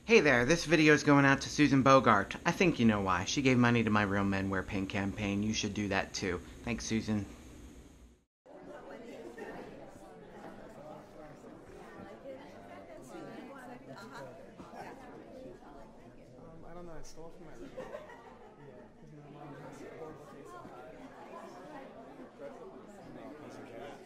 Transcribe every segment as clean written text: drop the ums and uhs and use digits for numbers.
Hey there, this video is going out to Susan Bogart. I think you know why. She gave money to my Real Men Wear Pink campaign. You should do that too. Thanks, Susan. I don't know, I stole from my room. Yeah, because my mom has a horrible taste in pie. No, piece of cat.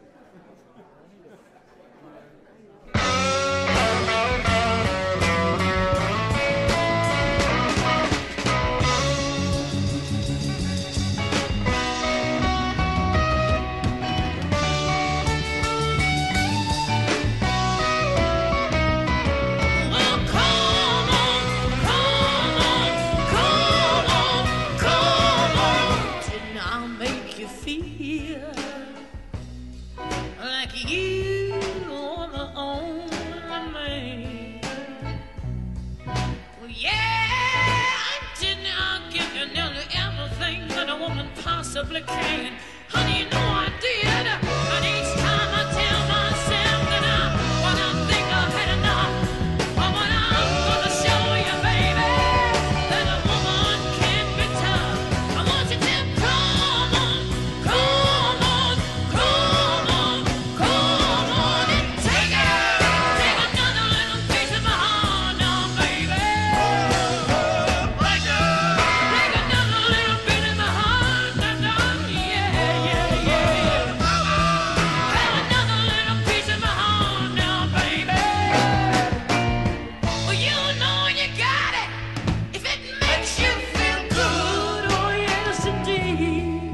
Like you are the only man. Well, yeah, I'll give you nearly everything that a woman possibly can. Honey, you know I did. And each time I tell myself that when I think I've had enough, but when I'm gonna show you, baby, that a woman can be tough. I want you to come on, come on, come on, come on and take another little piece of my heart now, baby. Take another little bit of my heart now, yeah, yeah, yeah. Have another little piece of my heart now, baby. Well, you know you got it if it makes you feel good, oh yes indeed.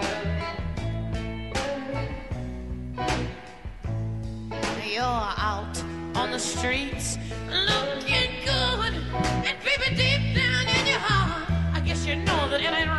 You're out on the streets looking good, and baby, deep down in your heart, I guess you know that it ain't right.